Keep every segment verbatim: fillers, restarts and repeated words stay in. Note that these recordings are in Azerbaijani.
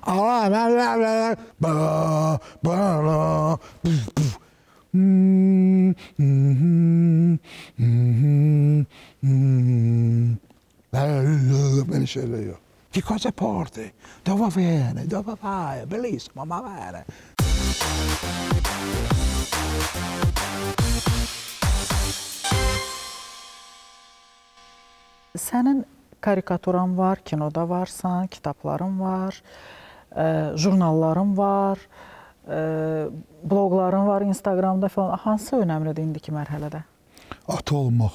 Böyle şeyler yok. Che cosa porti? Dove vieni? Dove vai? Bellissimo, ma bene. Sənin karikaturan var, kinoda varsan, kitabların var, e, jurnalların var, e, bloqların var, Instagramda falan. Hansı önəmlidir indiki mərhələdə? Ata olmaq.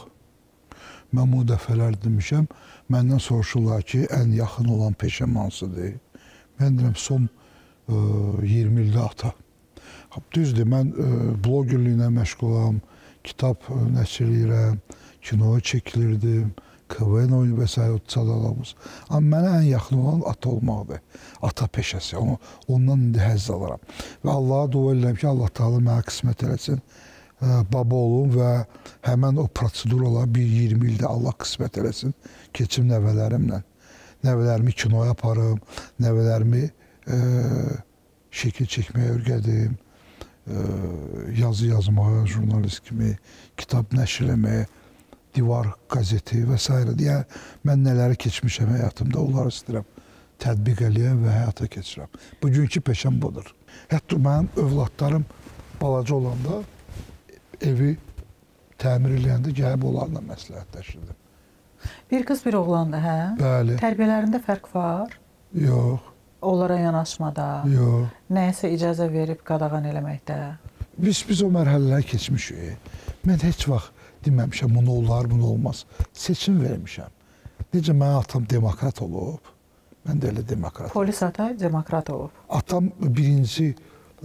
Mən bu dəfələr demişəm, məndən soruşurlar ki, ən yaxın olan peşəm hansıdır? Mən deyirəm, son e, iyirmi ildə ata. Düzdür, mən e, blogerliyinə məşğul olam, kitab e, nəşr edirəm, kinoya çəkilirdim, K V N oyunu və s. çalalımız. Amma mənə ən yaxın olan ata olmaqdır. Ata peşəsi. Onu, ondan indi həzz alaram. Və Allaha dua edirəm ki, Allah Teala mənə qismət eləsin. E, baba olum və həmən o proseduralar bir iyirmi ildə Allah qismət eləsin. Keçim nəvələrimlə. Nəvələrimi kinoya aparım, nəvələrimi e, şəkil çəkməyə öyrədim, e, yazı yazmağa, jurnalist kimi, kitab nəşr eləməyə, divar qazeti və s. Yəni, mən nələri keçmişəm həyatımda, onları istəyirəm tətbiq eləyəm və həyata keçirəm. Bugünkü peşəm budur. Hətta mənim övladlarım balaca olanda evi təmir eləyəndə gəlib onlarla məsləhətləşirdim. Bir qız, bir oğlandır, hə? Bəli. Tərbiyyələrində fərq var? Yox. Onlara yanaşmada? Yox. Nəyəsə icazə verib qadağan eləməkdə? Biz, biz o mərhələləri keçmişik. Mən heç vaxt deməmişəm, bunu olar, bunu olmaz. Seçim vermişəm. Necə mənim atam demokrat olub, mən də elə demokrat. Polis ata demokrat olub. Atam birinci,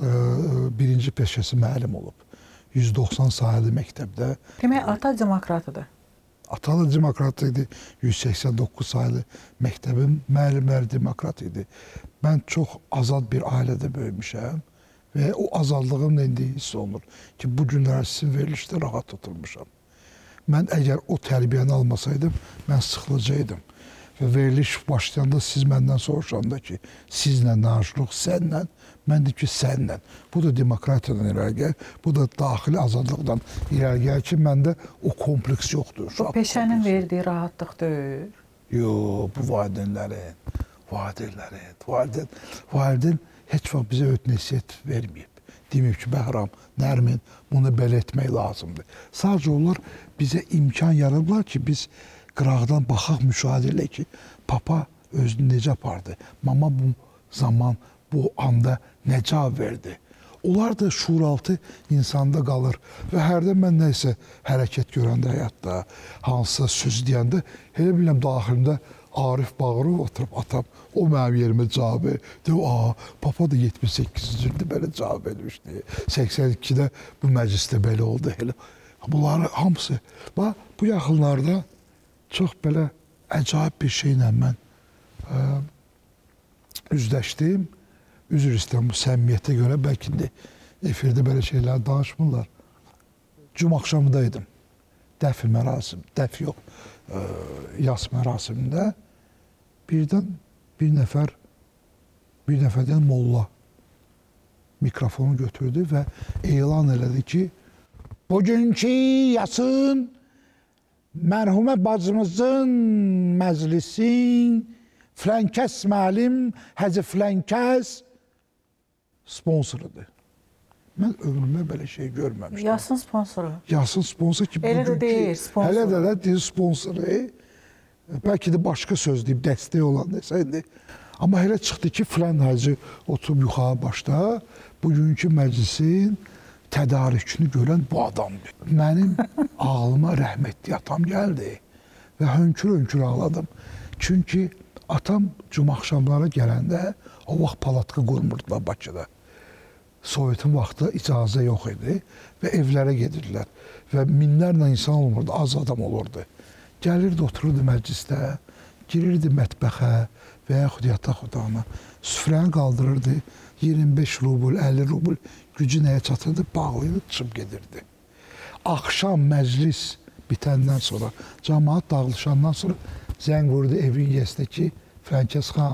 birinci peşəsi müəllim olub. yüz doxsan sayılı məktəbdə. Demək, ata demokratıdır. Ata da demokrat idi. yüz səksən doqquz sayılı məktəbin müəllimləri demokrat idi. Mən çox azad bir ailədə böyümüşəm və o azadlığımla indi hiss olunur ki, bu günlər sizin verilişdə rahat tutulmuşam. Mən əgər o tərbiyəni almasaydım, mən sıxılacaqdım. Və veriliş başlayanda siz məndən soruşanda ki, sizlə danışırıq, sənlə, mən deyim ki, sənlə. Bu da demokratiyadan irəli gəlir, bu da daxili azadlıqdan irəli gəlir ki, məndə o kompleks yoxdur. Bu peşənin verdiyi rahatlıq deyil. Yox, bu valideynlərin, valideynlərin, valideyn, valideyn heç vaxt bizə öt nəsiyyət verməyib. Deməyib ki, Bəhram, Nərmin, bunu belə etmək lazımdır. Sadəcə onlar bizə imkan yaradıblar ki, biz qıraqdan baxaq, müşahidə eləyək ki, papa özünü necə apardı, mama bu zaman, bu anda nə cavab verdi. Onlar da şuuraltı insanda qalır və hərdən mən nəysə hərəkət görəndə həyatda, hansısa söz deyəndə, elə biləm daxilimdə Arif Bağırov oturub, atam, o mənim yerimə cavab verir. Deyim, aa, papa da yetmiş səkkizinci ildə belə cavab vermişdi. səksən ikidə bu məclisdə belə oldu. Elə. Bunları hamısı. Bax, bu yaxınlarda çox belə əcayib bir şeylə mən ə, üzləşdim. Üzr istəyirəm bu səmimiyyətə görə, bəlkə də efirdə belə şeylər danışmırlar. Cum axşamındaydım. Dəfi mərasim, dəfi yox, ə, yas mərasimində birdən bir nəfər, bir nəfərdən molla mikrofonu götürdü və elan elədi ki, bugünkü yasın mərhumə bacımızın məclisin filankəs müəllim Hacı filankəs sponsorudur. Mən ömrümdə belə şey görməmişdim. Yasın sponsoru. Yasın sponsoru ki, elə də deyil, sponsoru. Hələ də də deyil sponsoru. Bəlkə də başqa söz deyib, dəstək olan desəydi. Amma elə çıxdı ki, filan hacı oturub yuxarı başda bugünkü məclisin tədarükünü görən bu adamdır. Mənim ağlıma rəhmətli atam gəldi və hönkür-hönkür ağladım. Çünki atam cum axşamlara gələndə o vaxt palatka qurmurdular Bakıda. Sovetin vaxtı icazə yox idi və evlərə gedirdilər. Və minlərlə insan olmurdu, az adam olurdu. Gəlirdi, otururdu məclisdə, girirdi mətbəxə və yaxud yataq otağına, süfrəni qaldırırdı, iyirmi beş rubl, əlli rubl gücü nəyə çatırdı, bağlayırdı, çıxıb gedirdi. Axşam məclis bitəndən sonra, cəmaat dağılışandan sonra zəng vurdu evin yəsinə ki, Filankəs xan,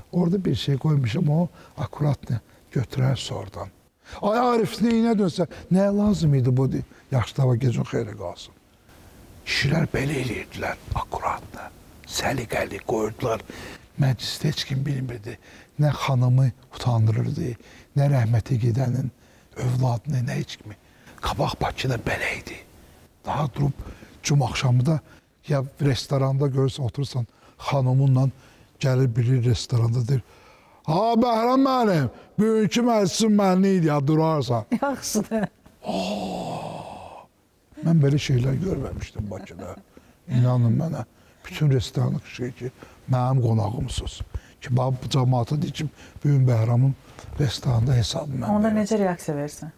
Orada bir şey koymuşam, o akurat ne? Götürərsə oradan. Ay Arif, neyinə dönsə, nəyə lazım idi bu? Yaşlı gecə xeyri qalsın. Kişilər belə eləyirdilər, akurat nə? Səliqəli qoyurdular. Məclisdə heç kim bilmirdi. Nə xanımı utandırırdı, nə rəhməti gedənin övladını, nə heç kimi. Qabaq Bakıda belə idi. Daha durub, cum axşamı da ya restoranda görürsən, oturursan, xanımınla gəlir biri restoranda deyir, ha Bəhram mənim, bugünkü məclisin mənli idi ya, durarsan. Yaxşıdır. Mən belə şeylər görməmişdim Bakıda. İnanın mənə, bütün restoranı şey ki, mənim qonağımsınız. Ki, bu cəmaata deyir ki, bugün Bəhramın restoranda hesabı mən Onda verir. necə reaksiya versin?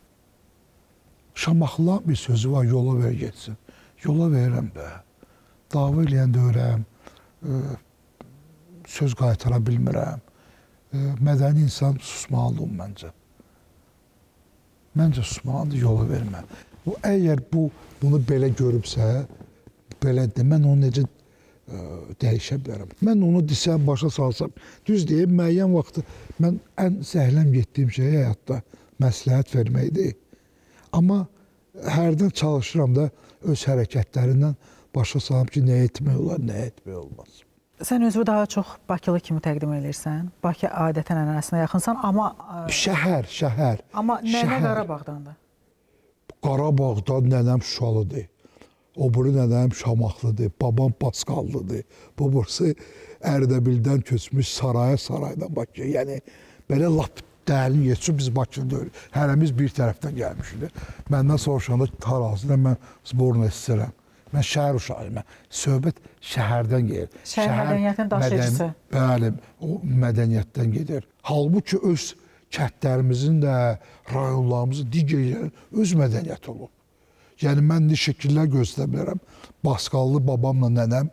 Şamaxıla bir sözü var, yola ver getsin. Yola verirəm də. Dava eləyən döyürəm, söz qaytara bilmirəm. Mədəni insan susmalıdır məncə. Məncə susmalıdır, yola vermə. O, əgər bu, bunu belə görübsə, belə de, mən onu necə ə, dəyişə bilərəm. Mən onu desəm, başa salsam, düz deyim, müəyyən vaxtı mən ən zəhləm getdiyim şey həyatda məsləhət verməkdir. Amma hərdən çalışıram da öz hərəkətlərindən başa salam ki, nə etmək olar, nə etmək olmaz. Sən özünü daha çox Bakılı kimi təqdim edirsən. Bakı adətən ənənəsinə yaxınsan, amma... Şəhər, şəhər. Amma nənə şəhər. Qarabağdandır. Qarabağdan nənəm Şuşalıdır. O biri nənəm Şamaxlıdır, babam Paskallıdır. Bu burası Ərdəbildən köçmüş saraya saraydan Bakıya. Yəni, belə lap dəlin geçsin, biz Bakıda deyirik. Hərəmiz bir tərəfdən gəlmişdir. Məndən soruşanda tarazıda mən zborna istəyirəm. Mən şəhər uşağıyım. Söhbət şəhərdən gedir. Şəhər mədəniyyətin daşıyıcısı. Bəli, o mədəniyyətdən gedir. Halbuki öz kəndlərimizin də, rayonlarımızın, digərlərin öz mədəniyyəti olub. Yəni, mən də şəkillər göstərə bilərəm. Baskallı babamla nənəm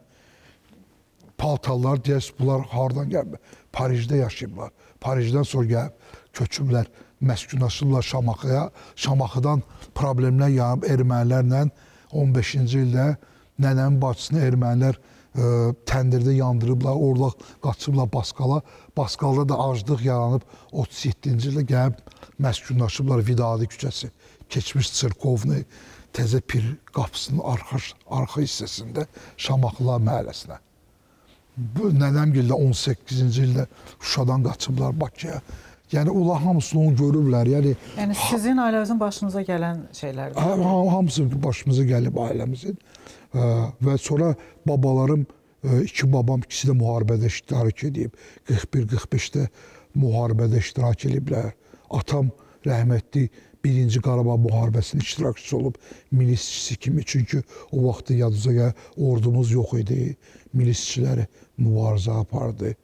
paltarlar deyək, bunlar hardan gəlmir? Parijdə yaşayıblar. Parijdən sonra gəlib, köçüblər, məskunlaşırlar Şamaxıya. Şamaxıdan problemlər yanıb ermənilərlə on beşinci ildə nənəmin bacısını ermənilər ə, təndirdə yandırıblar, orada qaçıblar Baskala. Baskalda da aclıq yaranıb otuz yeddinci ildə gəlib məskunlaşıblar Vidadi küçəsi. Keçmiş Çirkovni təzə pir qapısının arxa, arxa hissəsində Şamaxılar məhəlləsinə. Bu nənəmgildə on səkkizinci ildə Şuşadan qaçıblar Bakıya. Yəni, onlar hamısını onu görüblər. Yəni, yəni sizin ailəmizin başınıza gələn şeylərdir. Hamısı başımıza gəlib ailəmizin. Və sonra babalarım, iki babam, ikisi də müharibədə iştirak edib. qırx bir qırx beşdə müharibədə iştirak ediblər. Atam rəhmətli birinci Qarabağ müharibəsinin iştirakçısı olub, milisçisi kimi. Çünki o vaxtı yadınıza gəlir, ordumuz yox idi. Milisçiləri mübarizə apardı.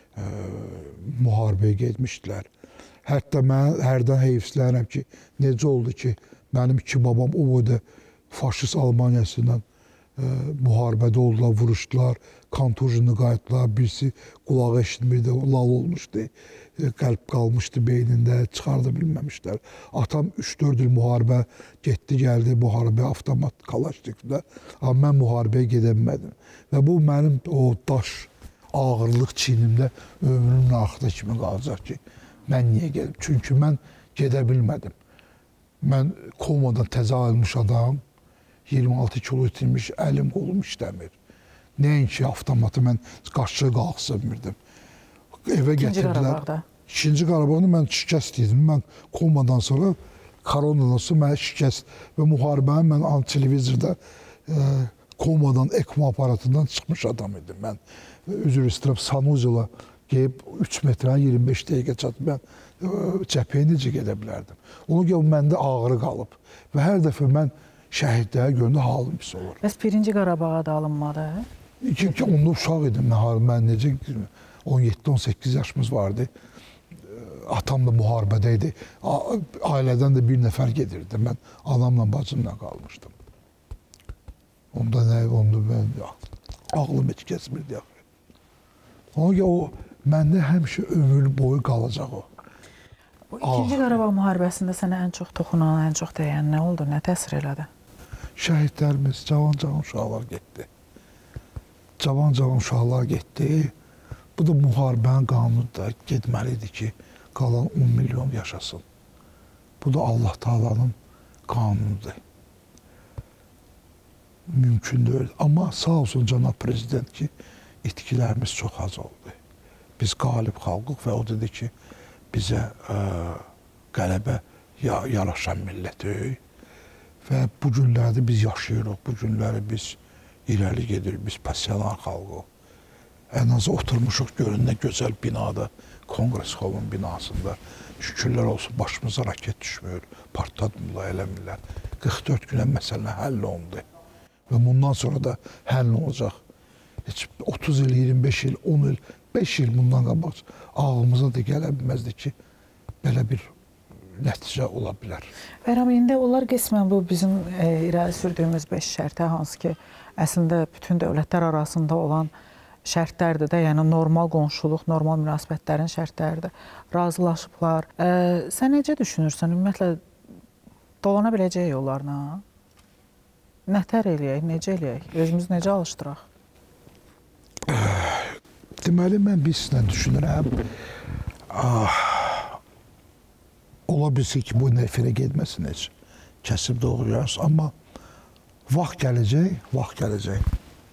Müharibəyə getmişdilər. Hətta mən hərdən heyfsilənirəm ki, necə oldu ki, mənim iki babam o boyda faşist Almaniyasından e, müharibədə oldular, vuruşdular, kontujini qayıtdılar, birisi qulağı eşitmirdi, lal olmuşdu, e, qəlb qalmışdı beynində, çıxarda bilməmişlər. Atam üç dörd il müharibə getdi, gəldi, müharibə avtomat Kalaşnikdə, amma mən müharibəyə gedə bilmədim. Və bu mənim o daş, ağırlıq çiynimdə ömrümün axıda kimi qalacaq ki, mən niyə gedim? Çünki mən gedə bilmədim. Mən komadan təzə ayılmış adam, iyirmi altı kilo itirmiş, əlim qolum işləmir. Nəinki avtomatı mən qaçığı qalxısa bilmirdim. Evə gətirdilər. İkinci Qarabağda? İkinci Qarabağda mən şikəst idim. Mən komadan sonra, koronadan sonra mən şikəst və müharibəni mən televizorda e, komadan, ekmo aparatından çıxmış adam idim. Mən üzr istəyirəm, Sanuzela gəlib üç metrə iyirmi beş dəqiqə çatıb, mən cəbhəyə necə gedə bilərdim. Ona görə məndə ağrı qalıb və hər dəfə mən şəhidlərə görəndə halım pis olur. Bəs birinci Qarabağa da alınmadı? Çünki onda uşaq idim, mən necə on yeddi on səkkiz yaşımız vardı. Atam da müharibədə idi. Ailədən də bir nəfər gedirdi. Mən anamla, bacımla qalmışdım. Onda nə, onda mən ağlım heç kəsmirdi. Ona görə o məndə həmişə ömür boyu qalacaq o. Bu ikinci Qarabağ müharibəsində sənə ən çox toxunan, ən çox dəyən nə oldu, nə təsir elədi? Şəhidlərimiz, cavan-cavan uşaqlar getdi. Cavan-cavan uşaqlar getdi. Bu da müharibənin qanunudur da, getməlidir ki, qalan on milyon yaşasın. Bu da Allah Taala'nın qanunudur. Mümkün deyil. Amma sağ olsun cənab prezident ki, itkilərimiz çox az oldu. Biz qalib xalqıq və o dedi ki, bizə ə, qələbə yaraşan millətik və bu günlərdə biz yaşayırıq, bu günləri biz irəli gedirik, biz pasyalan xalqıq. Ən azı oturmuşuq görün nə gözəl binada, Kongres Hall'un binasında. Şükürlər olsun başımıza raket düşmür, partlatmırlar, eləmirlər. qırx dörd günə məsələ həll olundu. Və bundan sonra da həll olacaq. Heç otuz il, iyirmi beş il, on il, beş il bundan qabaq ağlımıza da gələ bilməzdi ki, belə bir nəticə ola bilər. Bəyram, indi onlar qismən bu bizim e, irəli sürdüyümüz beş şərtə, hansı ki, əslində bütün dövlətlər arasında olan şərtlərdir də, yəni normal qonşuluq, normal münasibətlərin şərtləridir. Razılaşıblar. E, sən necə düşünürsən? Ümumiyyətlə, dolana biləcək yollarına? Nətər eləyək, necə eləyək? Özümüzü necə alışdıraq? Deməli, mən bir sizlə düşünürəm. Ah, ola bilsin ki, bu nefirə getməsin heç. Kəsib doğrayarız. Amma vaxt gələcək, vaxt gələcək.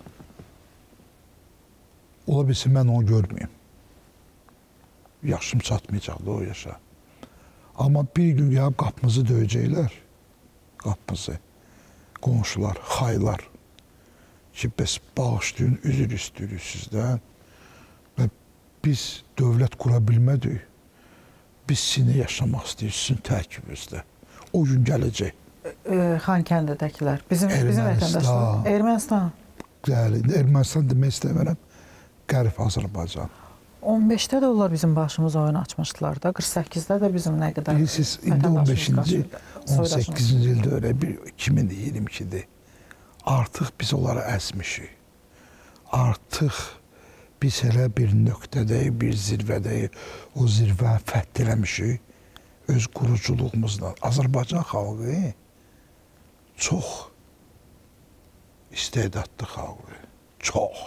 Ola bilsin, mən onu görməyim. Yaşım çatmayacaq da o yaşa. Amma bir gün gəlib qapımızı döyəcəklər. Qapımızı. Qonşular, xaylar ki, bəs bağışlayın, üzr istəyirik sizdən və biz dövlət qura bilmədik, biz sizinlə yaşamaq istəyirik, sizin tərkibinizdə. O gün gələcək. E, Xankəndidəkilər, bizim, bizim vətəndaşlar. Ermənistan. Bəli, Ermənistan demək istəmirəm, Qərb Azərbaycan. on beşdə də onlar bizim başımız oyun açmışdılar da, qırx səkkizdə də bizim nə qədər bilirsiniz, indi on beşinci, on səkkizinci ildə öyle bir iki min iyirmi ikidir. Artıq biz onları əzmişik. Artıq biz elə bir nöqtədəyik, bir zirvədəyik. O zirvəni fəth eləmişik öz quruculuğumuzla. Azərbaycan xalqı çox istedadlı xalqı. Çox.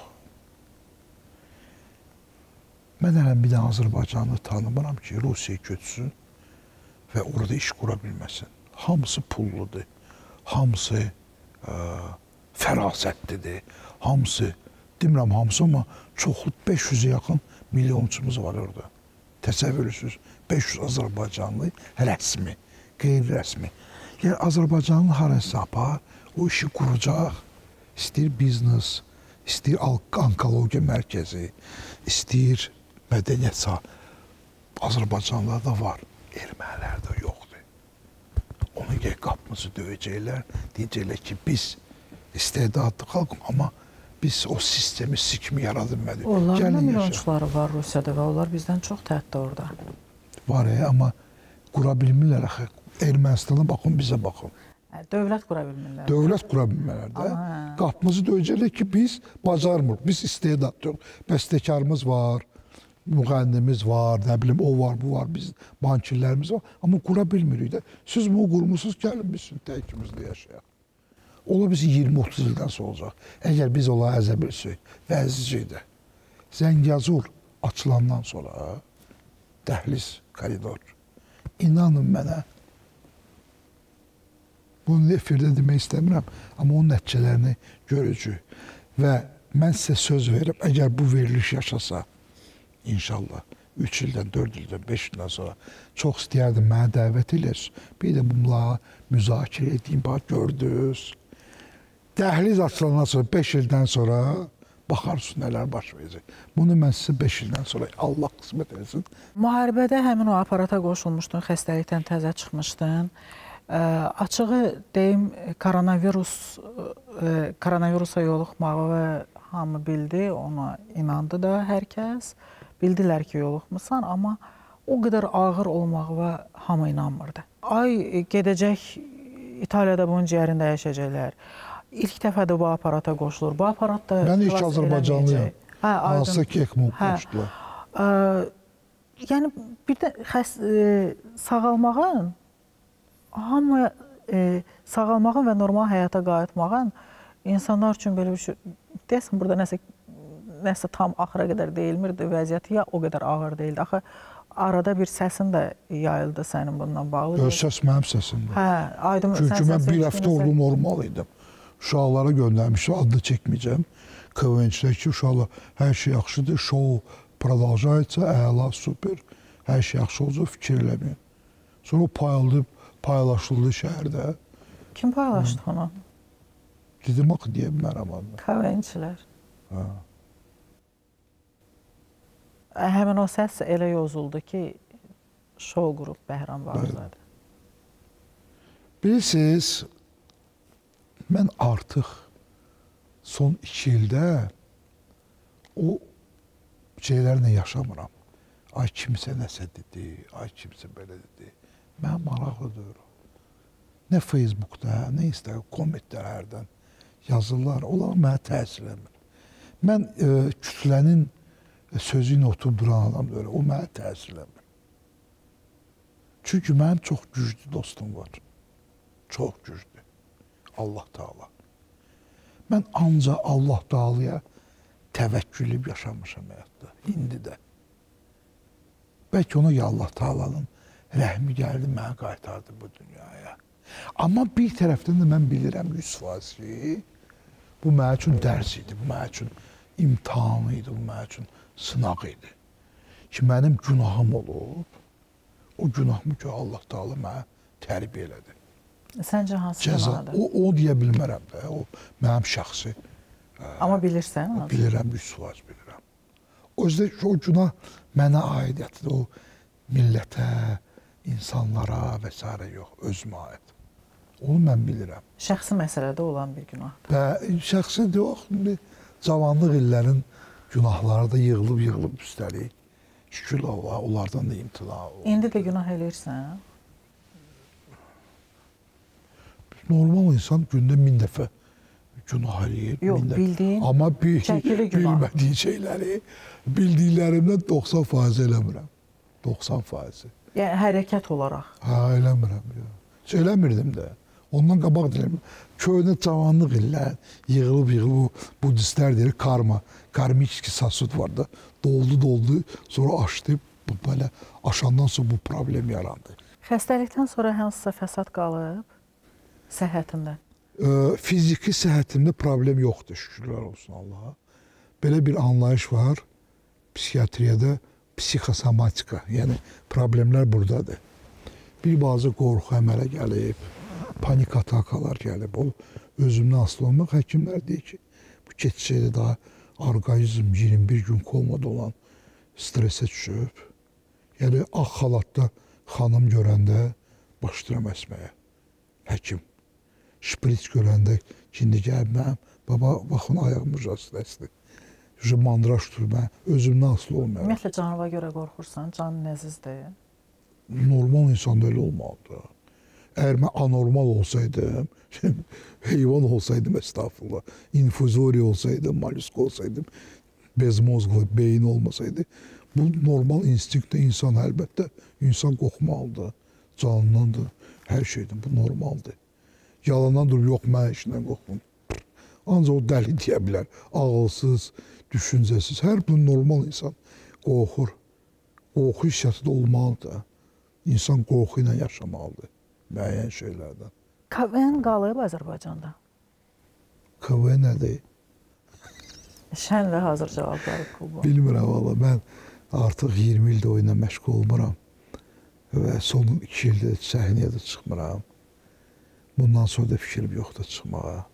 Mən hələm bir də Azərbaycanlı tanımıram ki, Rusiyaya köçsün və orada iş qura bilməsin. Hamısı pulludur, hamısı ə, fərasətlidir, hamısı, demirəm hamısı, amma çoxlu beş yüzə yaxın milyonçumuz var orada. Təsəvvürüsüz, beş yüz Azərbaycanlı rəsmi, qeyri-rəsmi. Yəni Azərbaycanlı harası apar, o işi quracaq, istəyir biznes, istəyir onkologiya mərkəzi, istəyir mədəniyyət sahə. Azərbaycanlarda var, ermənilərdə yoxdur. Onu gəl qapımızı döyəcəklər, deyəcəklər ki, biz istedadlı xalq, amma biz o sistemi sikimi yarada bilmədik. Onların da milyonçuları var Rusiyada və onlar bizdən çox təhətdə orada. Var ya, amma qura bilmirlər axı. Ermənistana baxın, bizə baxın. Dövlət qura bilmirlər. Dövlət qura bilmirlər də. Qapımızı döyəcəklər ki, biz bacarmırıq, biz istedad yox. Bəstəkarımız var, müğənnimiz var, nə bilim, o var, bu var, biz bankirlərimiz var. Amma qura bilmirik də. Siz bunu qurmusunuz, gəlin biz təkimizdə yaşayaq. Ola bizi iyirmi otuz ildən sonra olacaq. Əgər biz ola əzə bilsək və əzicikdə. Zəngəzur açılandan sonra dəhliz, koridor. İnanın mənə, bunu efirdə demək istəmirəm, amma onun nəticələrini görəcək. Və mən sizə söz verim, əgər bu veriliş yaşasa, inşallah, üç ildən, dörd ildən, beş ildən sonra çox istəyərdim mənə dəvət eləsin. Bir də bununla müzakirə edeyim, bax, gördünüz. Dəhliz açılandan sonra, beş ildən sonra baxarsın nələr baş verəcək. Bunu mən sizə beş ildən sonra Allah qismət etsin. Müharibədə həmin o aparata qoşulmuşdun, xəstəlikdən təzə çıxmışdın. Ə, açığı deyim, koronavirus, ə, koronavirusa yoluxmağı və hamı bildi, ona inandı da hər kəs. Bildilər ki, yoluxmusan, amma o qədər ağır olmağı və hamı inanmırdı. Ay gedəcək, İtaliyada bunun ciyərində dəyişəcəklər. İlk dəfədə bu aparata qoşulur. Bu aparat da... Mən ilk Azərbaycanlıyam. Hə, hansısa ki, ECMO qoşdular. Hə, yəni, bir də xəs, e, sağalmağın, hamı e, sağalmağın və normal həyata qayıtmağın insanlar üçün belə bir şey, deyəsən, burada nəsə, nəsə tam axıra qədər deyilmirdi vəziyyəti, ya o qədər ağır deyildi. Axı arada bir səsin də yayıldı sənin bununla bağlı. Öz səs mənim səsimdir. Hə, aydın. Çünki mən bir həftə orada normal idim. Uşaqlara göndərmişdim, adını çəkməyəcəm. K V N-çilər ki, uşaqlar hər şey yaxşıdır, şou продолжается, əla, super, hər şey yaxşı olacaq, fikir eləməyin. Sonra o payıldı, paylaşıldı şəhərdə. Kim paylaşdı onu? Dedim, axı deyə bilmərəm adını. K V N-çilər. Hə. Həmin o səs elə yozuldu ki, şou qrup Bəhram Bağırzadə. Bilirsiniz, mən artıq son iki ildə o şeylərlə yaşamıram. Ay kimsə nəsə dedi, ay kimsə belə dedi. Mən maraqlıdır. Nə Facebookda, nə Instagram, kommentlərdən yazırlar, onlar mənə təsir eləmir. Mən e, kütlənin sözü ilə oturub duran adamdır, o mənə təsir eləmir. Çünki mənim çox güclü dostum var. Çox güclü. Allah Taala. Mən ancaq Allah Taalaya təvəkkül edib yaşamışam həyatda, indi də. Bəlkə ona ya Allah Taalanın rəhmi gəldi, mənə qaytardı bu dünyaya. Amma bir tərəfdən də mən bilirəm yüz faiz ki, bu mənim üçün dərs idi, bu mənim üçün imtahan idi, bu mənim üçün sınaq idi. Ki, mənim günahım olub, o günahımı ki, Allah Taala mənə tərbiyə elədi. Səncə hansı günahdır? O, o deyə bilmərəm də, o mənim şəxsi. Amma bilirsən? O, bilirəm, yüz faiz bilirəm. O yüzden o günah mənə aidiyyətidir, o millətə, insanlara və s. yox, özümə aid. Onu mən bilirəm. Şəxsi məsələdə olan bir günah. Və şəxsi yox, cavanlıq illərin günahları da yığılıb-yığılıb üstəlik. Şükür Allah, onlardan da imtina oldu. İndi də günah eləyirsən? Normal insan gündə min dəfə günah eləyir. Yox, bildiyin, amma bil, çəkili günah. Bilmədiyi şeyləri, bildiklərimdən doxsan faiz eləmirəm. doxsan faizi. Yəni, hərəkət olaraq? Hə, eləmirəm. Heç eləmirdim də. Ondan qabaq deyirəm, köhnə cavanlıq illər yığılıb-yığılıb, budistlər deyir, karma, karmik sasut var da, doldu, doldu, sonra açdı, belə aşandan sonra bu problem yarandı. Xəstəlikdən sonra hansısa fəsad qalıb səhhətində? E, fiziki səhhətimdə problem yoxdur, şükürlər olsun Allaha. Belə bir anlayış var, psixiatriyada psixosomatika, yəni problemlər buradadır. Bir bazı qorxu əmələ gəlib, panik atakalar gəlib, o özümdən asılı olmaq, həkimlər deyir ki, bu keçişdə daha orqanizm iyirmi bir gün komada olan stresə düşüb. Yəni, ağ xalatda xanım görəndə başlayıram əsməyə, həkim. Şprit görəndə şimdi gəlib mənim, baba, baxın, ayağım ücrasıdır. Mandraş tutur, mən özümdən asılı olmayarım. Ümumiyyətlə, canıva görə qorxursan, canın nəzizdir. Normal insan da öyle olmalıdır. Eğer ben anormal olsaydım, heyvan olsaydım estağfurullah, infuzori olsaydım, mollusk olsaydım, bezmozglu, beyin olmasaydı, bu normal instinktde insan elbette, insan qorxmalıdır, canlındır, her şeyden, bu normaldir. Yalandan dur, yok mən işindən qorxmum. Ancaq o dəli deyə bilər, ağılsız, düşüncəsiz, hər bir normal insan qorxur. Qorxu hissiyatı da olmalıdır. İnsan qorxu ilə yaşamalıdır müəyyən şeylərdən. K V N qalıb Azərbaycanda? K V N nədir? Şən və hazır cavabları klubu. Bilmirəm valla, mən artıq iyirmi ildə oyuna məşğul olmuram və son iki ildə səhnəyə də çıxmıram. Bundan sonra da fikrim yoxdur çıxmağa.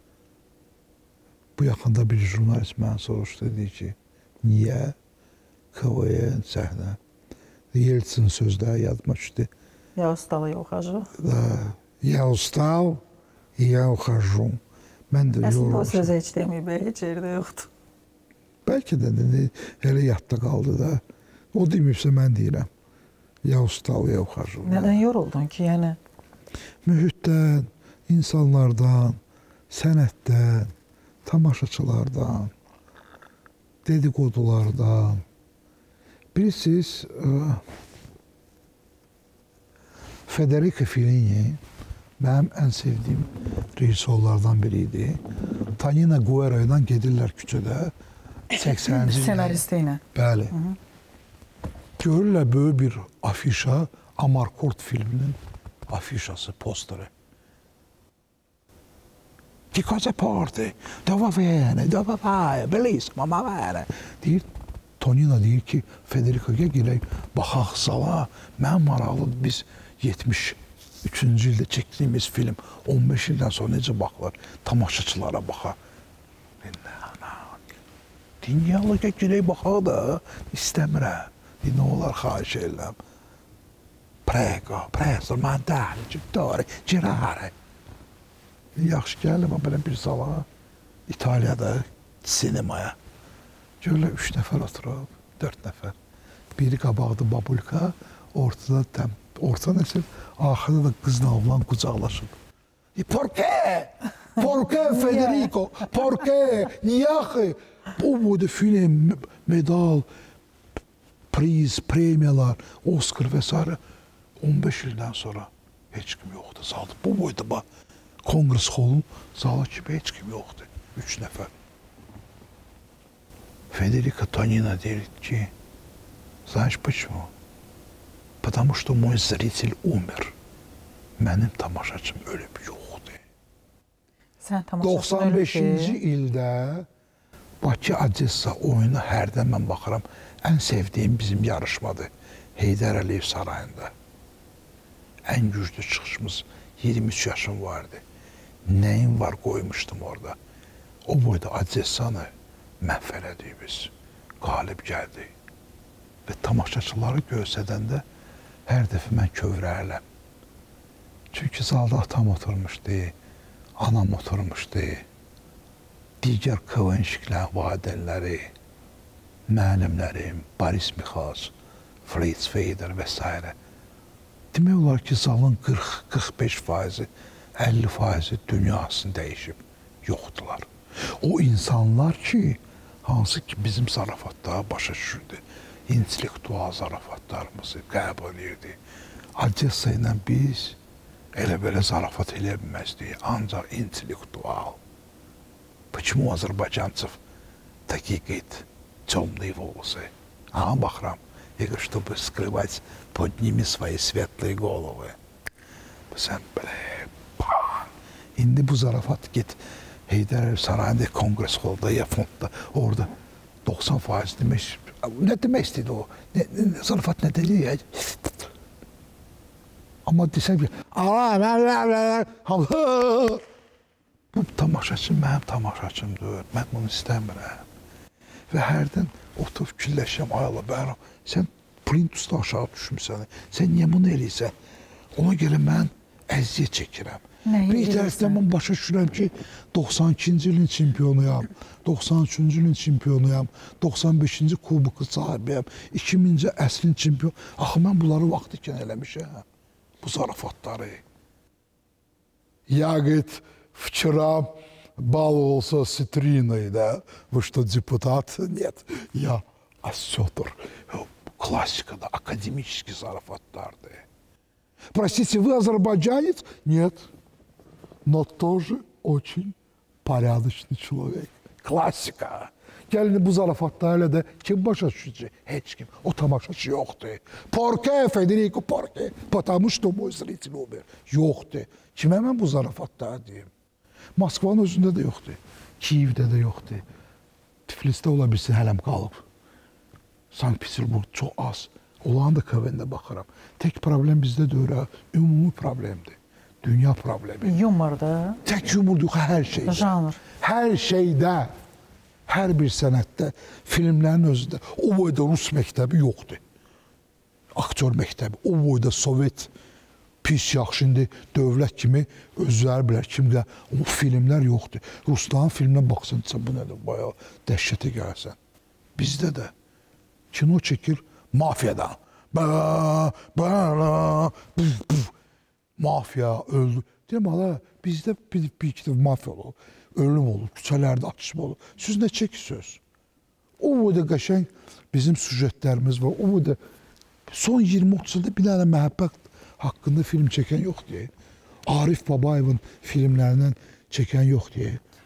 Bu yaxında bir jurnalist mənə soruşdu, dedi ki, niyə K V N səhnə? Yeltsin sözləri yadıma düşdü. Ya ustalı, ya uxacı. Ya ustal, ya uxacı. Mən də Əslində o sözü heç deməyib, heç yerdə yoxdur. Bəlkə də elə yadda qaldı da. O deməyibsə mən deyirəm. Ya ustal, ya uxacı. Nədən yoruldun ki, yəni? Mühitdən, insanlardan, sənətdən, tamaşaçılardan, dedikodulardan. Bilirsiniz, Federico Fellini mənim ən sevdiyim rejissorlardan biriydi. Tanina Guerra ilə gedirlər küçədə, səksəninci ildə. Senaristi ilə. Bəli. Görürlər böyük bir afişa, Amarkord filminin afişası, posteri. Che cosa porti? Dove viene? Dove vai? Bellissimo, ma bene. Deyir, Tonino deyir ki, Federico'ya girək, baxaq sala. Mən maraqlı, biz yetmiş üçüncü ildə çəkdiyimiz film on beş ildən sonra necə baxılır? Tamaşaçılara baxaq. Dünyalığa girək baxaq da, istəmirəm. Nə olar, xahiş edirəm. Prego, presto, mandare, gittore, girare. Yaxşı gəlim, belə bir sala, İtaliyada, sinemaya. Görürlər, üç nəfər oturub, dörd nəfər. Biri qabaqda babulka, ortada təm, orta nəsil, axırda da qızla oğlan qucaqlaşıb. E, por quê? Por quê, Federico? Por quê? Niyə axı? Bu boyda film, medal, priz, premiyalar, Oscar və s. on beş ildən sonra heç kim yoxdur. Saldı. Bu boyda bax, Kongres holun zala kimi heç kim yoxdur. Üç nəfər. Federico Tonino deyir ki, знаешь почему? Потому что мой зритель умер. Mənim tamaşaçım ölüb yoxdur. Sən tamaşaçın doxsan beşinci ildə Bakı Odessa oyunu hərdən mən baxıram. Ən sevdiyim bizim yarışmadır. Heydər Əliyev sarayında. Ən güclü çıxışımız iyirmi üç yaşım vardı. Nəyim var qoymuşdum orada. O boyda Odessanı məhv elədik biz. Qalib gəldi. Və tamaşaçıları göstərəndə hər dəfə mən kövrələm. Çünki zalda atam oturmuşdu, anam oturmuşdu. Digər kıvınşiklər, valideynləri, müəllimlərim, Boris Mixas, Fritz Feyder və s. Demək olar ki, zalın qırx qırx beş faizi, əlli faizi dünyasını dəyişib yoxdular. O insanlar ki, hansı ki bizim zarafatlara başa düşürdü, intellektual zarafatlarımızı qəbul edirdi. Odessa ilə biz elə belə zarafat eləyə bilməzdik, ancaq intellektual. Почему азербайджанцев такие, говорит, темные волосы? А бахрам. Я говорю, чтобы скрывать под ними свои светлые головы. Sen böyle pan. İndi bu zarafat git Heydər Əliyev sarayında kongres holda ya fondda orada doxsan faiz demək. Ne demək istedi o? Ne, ne, zarafat ne dedi? Ama desem ki bu tamaşaçı mənim tamaşaçımdır. Mən bunu istəmirəm. Və hərdən oturub fikirləşəm, ay Allah, bəyəm, sən plintusda aşağı düşmüsən, sən niyə bunu eləyirsən? Ona görə mən əziyyət çəkirəm. Bir tərəfdən mən başa düşürəm ki, doxsan ikinci ilin çempionuyam, doxsan üçüncü ilin çempionuyam, doxsan beşinci kubuku sahibiyəm, iki minci əslin çempion. Axı, mən bunları vaxt ikən eləmişəm, bu zarafatları. Я, говорит, вчера баловался с Циtriной, да, вы что, депутат? Нет, я осетр. Классика, да, академический зарафаттарды. Простите, вы азербайджанец? Нет, но тоже очень порядочный человек. Klassika. Gəlin bu zarafatlarla da kim başa düşecek? Heç kim. O tamaşaçı yoxdur. Porke, Federico, porke. Потому что mой зритель умер. Yoxdur. Kimə mən bu zarafatları deyim? Moskvanın özündə də yoxdur. Kiyevdə də yoxdur. Tiflisdə ola bilsin, hələm qalıb. Sankt-Peterburg çox az. Olan da K V N'də baxıram. Tek problem bizdə deyil, ümumi problemdir. Dünya problemi. Yumorda. Tek yumor yox, hər şeydə. Janr. Hər şeydə. Hər bir sənətdə, filmlərin özündə o boyda Rus məktəbi yoxdur. Aktyor məktəbi, o boyda Sovet pis yaxşı, indi dövlət kimi özləri bilər, kimdə o filmlər yoxdur. Rusların filminə baxsan, bu nədir, bayağı dəhşətə gəlsən. Bizdə də kino çəkir mafiyadan. Ba, ba, bu, bu. Mafiya, öldü. Deməli, bizdə bir, bir iki də mafiya olur. Ölüm olur, küçələrdə atışma olur. Siz nə çəkirsiniz? O boyda qəşəng bizim süjetlərimiz var. O boyda son iyirmi otuz ildə bir dənə məhəbbət haqqında film çəkən yoxdur. Arif Babayevin filmlərindən çəkən yoxdur.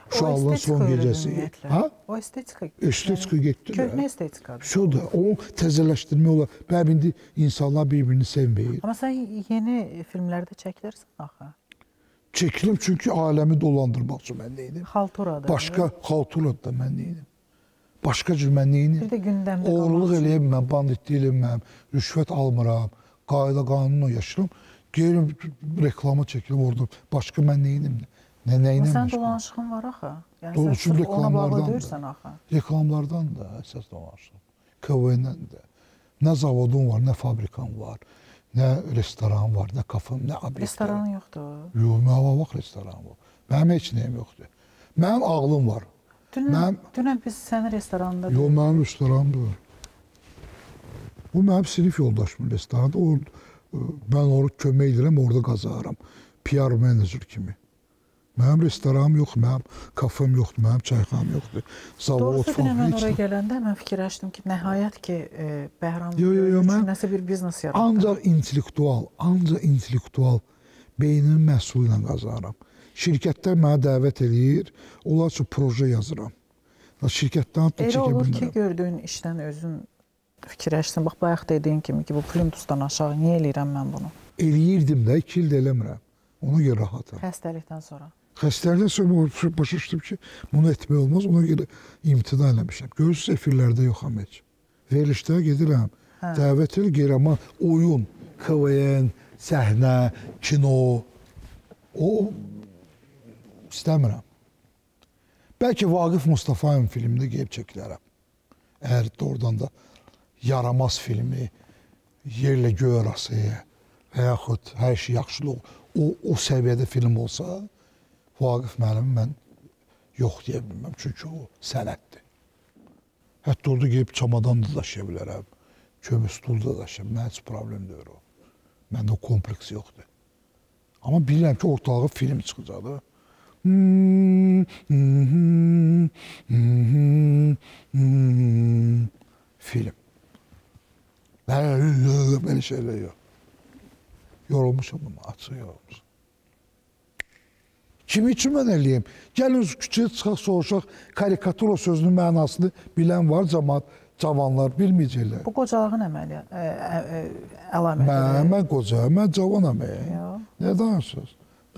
Uşağın son gecəsi. Ha? O estetika. Estetika getdi. Köhnə estetikadır. Şu da o təzələşdirmə olar. Bəli indi insanlar bir-birini sevmir. Amma sən yeni filmlərdə çəkilirsən axı. Çəkilim çünki aləmi dolandırmaq üçün mən neydim? Xalturadır. Başqa xalturadır da mən neydim? Başqa cür mən neydim? Bir də gündəmdə oğurluq eləyəm mən, banditlik eləyəm, rüşvət almıram, qayda qanunla yaşayıram. Gelim reklama çəkilim orada. Başqa mən neydim? Nə nəyinə? Sən dolanışığın var axı. Yəni Doğrusu sən ona bağlı reklamlardan deyirsən axı. Reklamlardan da əsas dolanışığım. K V N'dən də. Nə zavodum var, nə fabrikam var, nə restoran var, nə kafam, nə obyekt. Restoranın yoxdur. Yox, mənim vaxt restoran var. Mənim heç nəyim yoxdur. Mənim ağlım var. Dünən, Mənim... dünən biz sənin restoranında... Yox, mənim restoranımdır. Bu mənim sinif yoldaşımın restoranıdır. O, mən onu kömək edirəm, orada qazanıram. P R manager kimi. Mənim restoranım yox, mənim kafem yoxdur, mənim çayxanam yoxdur. Zavod, Doğrusu dünən mən oraya gələndə mən fikirləşdim ki, nəhayət ki, e, Bəhram üçün nəsə bir biznes yaratdı. Ancaq intellektual, ancaq intellektual beynimin məhsulu ilə qazanıram. Şirkətlər mənə dəvət edir, onlar üçün proje yazıram. Şirkətdən da çəkə bilmirəm. Elə olur ki, gördüyün işdən özün fikirləşsin. Bax, bayaq dediyin kimi ki, bu plintusdan aşağı niyə eləyirəm mən bunu? Eləyirdim də, iki ildə eləmirəm. Ona görə rahatam. Xəstəlikdən sonra. Xəstəlikdən sonra başa düşdüm ki, bunu etmək olmaz. Ona görə imtina eləmişəm. Görürsünüz, efirlərdə yoxam heç. Verilişdə gedirəm, hə. Dəvət edir, gedirəm. Oyun, K V N, səhnə, kino, o istəmirəm. Bəlkə Vaqif Mustafayevin filmində gəlib çəkilərəm. Əgər doğrudan da yaramaz filmi, yerlə göy arası və yaxud hər şey yaxşılıq, o, o səviyyədə film olsa, Vaqif müəllimi mən yox deyə bilməm. Çünki o sənətdir. Hətta orada gəlib çamadan da daşıya bilərəm, kömür stul da daşıya bilərəm. Mən heç problem deyir o. Məndə o kompleks yoxdur. Amma bilirəm ki, ortalığı film çıxacaqdır. Hmm, hmm, hmm, hmm, film. Belə şeylər yox. Yorulmuşam ama, açıq yorulmuşam. Kimi üçün mən eləyim? Gəlin küçəyə çıxaq, soruşaq, karikatura sözünün mənasını bilən var, cəmat, cavanlar bilməyəcəklər. Bu qocalığın əməli, əlaməti. Mən, mən qoca, mən cavanam. Nə danırsınız?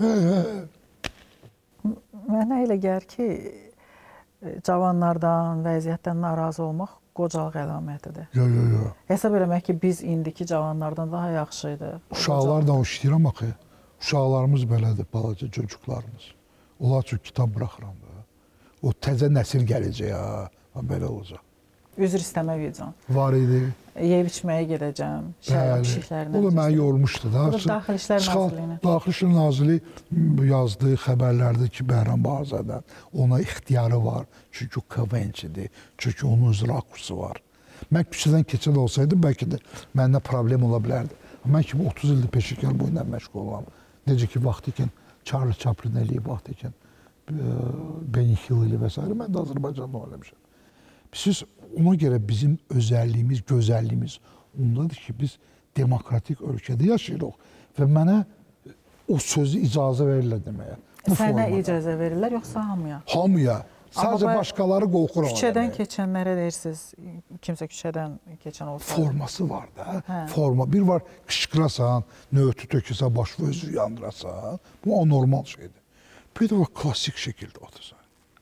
Mənə elə gəlir ki, cavanlardan, vəziyyətdən narazı olmaq qocalıq əlamətidir. Yox, yox, yox. Hesab eləmək ki, biz indiki cavanlardan daha yaxşıydı. Uşaqlardan o işləyirəm axı. Uşaqlarımız belədir, balaca çocuklarımız. Onlar üçün kitab bıraxıram da. O təzə nəsil gələcək, ha, belə olacaq. Üzr istəmə videon. Var idi. Yeyib içməyə gedəcəm, şərab pişiklərinə. O da məni yormuşdu da. O da Daxili İşlər Nazirliyinə. Daxili İşlər Nazirliyi yazdığı xəbərlərdə ki, Bəhram Bağzadə ona ixtiyarı var. Çünki o K V N'çidir, çünki onun öz rakursu var. Mən küçədən keçən olsaydım, bəlkə də məndə problem ola bilərdi. Mən kimi otuz ildir peşəkar bu ilə məşğul olam. Necə ki, vaxtı ikən Charlie Chaplin eləyib, vaxtı ikən Benny Hill ilə və s. Mən də Azərbaycanda eləmişəm. Siz ona görə bizim özəlliyimiz, gözəlliyimiz ondadır ki, biz demokratik ölkədə yaşayırıq və mənə o sözü icazə verirlər deməyə. Sənə icazə verirlər, yoxsa hamıya? Hamıya. Sadəcə başqaları qorxur. Küçədən keçənlərə deyirsiniz, kimsə küçədən keçən olsa. Forması var da. Hə. Forma. Bir var qışqırasan, növtü tökəsən, başı özü yandırasan. Bu anormal şeydir. Bir də var klassik şəkildə otursan.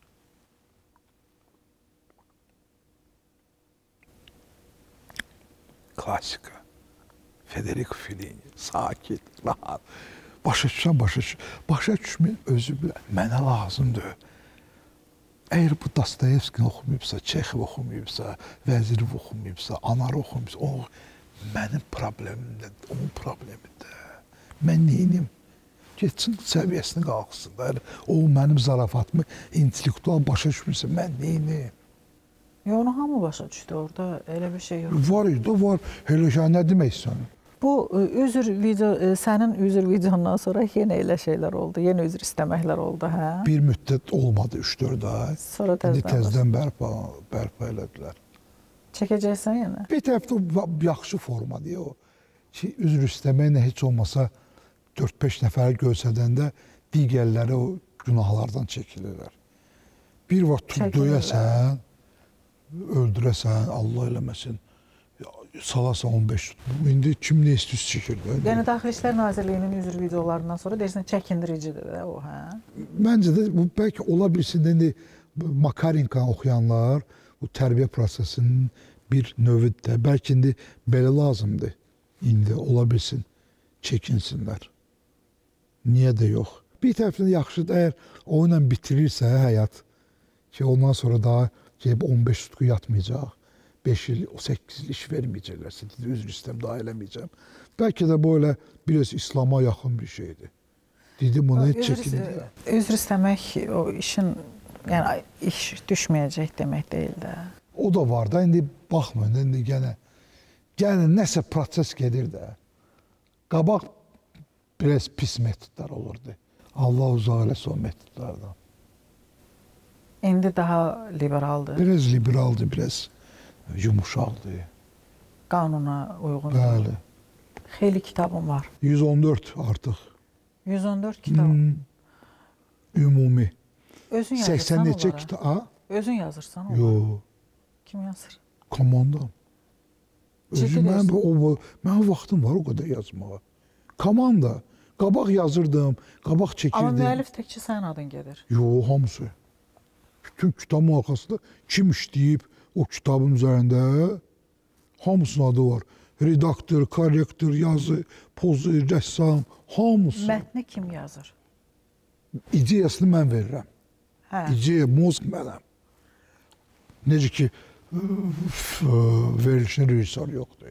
Klasika. Federico Fellini. Sakit, rahat. Başa düşsən, başa düşsən. Başa düşməyən özü bilər. Mənə lazımdır. Əgər bu Dostoyevskini oxumayıbsa, Çexov oxumayıbsa, Vəzirov oxumayıbsa, Anar oxumayıbsa, o mənim problemimdir, onun problemidir. Mən neyim? Geçsin səviyyəsini qalxsın. O mənim zarafatımı intellektual başa düşmürsə, mən neyim? Ya onu hamı başa düşdü orada, elə bir şey yox. Var idi, var. Elə şey, nə demək istəyirəm? Bu üzr video, sənin üzr videondan sonra yenə elə şeylər oldu, yenə üzr istəməklər oldu, hə? Bir müddət olmadı, üç dörd ay. Sonra təzdən, təzdən bərpa, bərpa elədilər. Çəkəcəksən yenə? Bir tərəfdə yaxşı formadır o. Ki, üzr istəməklə heç olmasa dörd beş nəfəri görsədəndə digərləri o günahlardan çəkilirlər. Bir vaxt tut Çəkinirlər. döyəsən, öldürəsən, Allah eləməsin. Salasan on beş tut. İndi kim nə istəyir çəkir də. Yəni Daxili İşlər Nazirliyinin üzr videolarından sonra deyirsən çəkindiricidir də o, hə? Məncə də bu bəlkə ola bilsin də indi Makarenko oxuyanlar bu tərbiyə prosesinin bir növüdür də. Bəlkə indi belə lazımdır. İndi ola bilsin çəkinsinlər. Niyə də yox? Bir tərəfdən yaxşıdır, əgər o ilə bitirirsə həyat ki, ondan sonra daha gəlib on beş tutqu yatmayacaq, beş il, səkkiz il iş verməyəcəklərsə, üzr istəyirəm, daha eləməyəcəm. Bəlkə də bu elə biraz İslama yaxın bir şeydir. Dedim ona heç çəkindir. Üzr istəmək o işin, yəni iş düşməyəcək demək deyil də. O da var da, indi baxmayın, indi gənə, gənə nəsə proses gedir də. Qabaq biraz pis metodlar olurdu. Allah uzaq eləsə o metodlardan. İndi daha liberaldır. Biraz liberaldır, biraz yumuşaqdır. Qanuna uyğun. Bəli. Xeyli kitabım var. yüz on dörd artıq. yüz on dörd kitab. Hmm, ümumi. Özün yazırsan səksən neçə onlara. kitab? Ha? Özün yazırsan onlara. Yox. Kim yazır? Komandam. Ciddi Özüm, mən, deyirsən. o, mən vaxtım var o qədər yazmağa. Komanda. Qabaq yazırdım, qabaq çəkirdim. Amma müəllif təkcə sənin adın gedir. Yox, hamısı. Bütün kitabın arxasında kim işləyib o kitabın üzərində hamısının adı var. Redaktor, korrektor, yazı, pozu, rəssam, hamısı. Mətni kim yazır? İdeyasını mən verirəm. Hə. İdeya, mozq mənəm. Necə ki, verilişin rejissoru yoxdur.